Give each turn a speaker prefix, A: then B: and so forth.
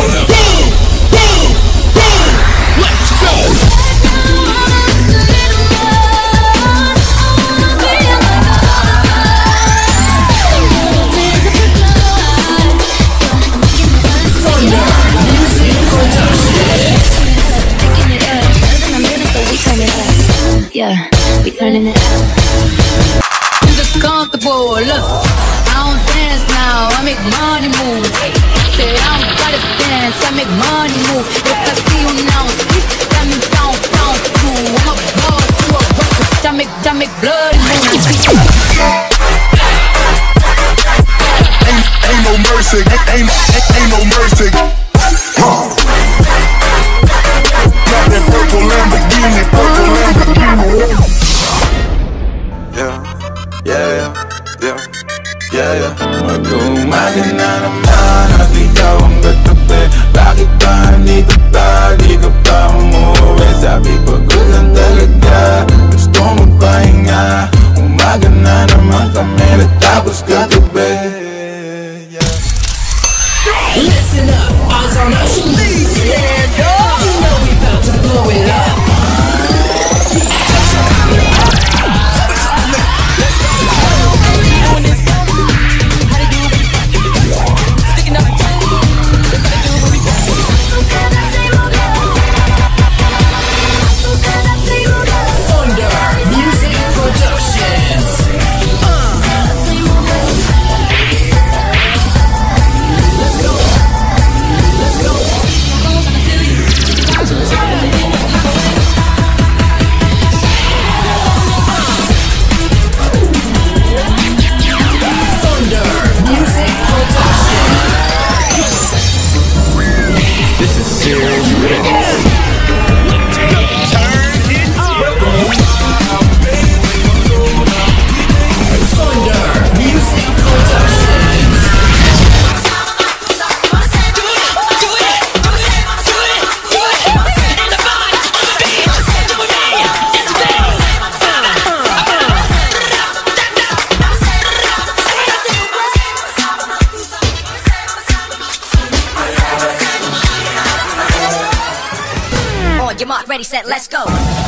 A: Let's go.
B: Yeah, we turning it up.
C: I'm just comfortable, look, I don't dance now, I make money move. Say I don't gotta dance, I make money move. If I see you now speak, that means I don't do. I'm a boss, you a rocker, that make blood move.
D: Ain't no mercy, ain't no mercy. Got that purple Lamborghini,
E: Magina naman at ikaw ang katabi. Bakit ba nandito pa? Di ka pa umuwi. Sabi pagod lang talaga, gusto mo pahinga. Umaga na naman kami natapos kagabi.
A: Listen up, eyes on us. Stand up. You know we about to blow it up.
F: Ready, set, let's go.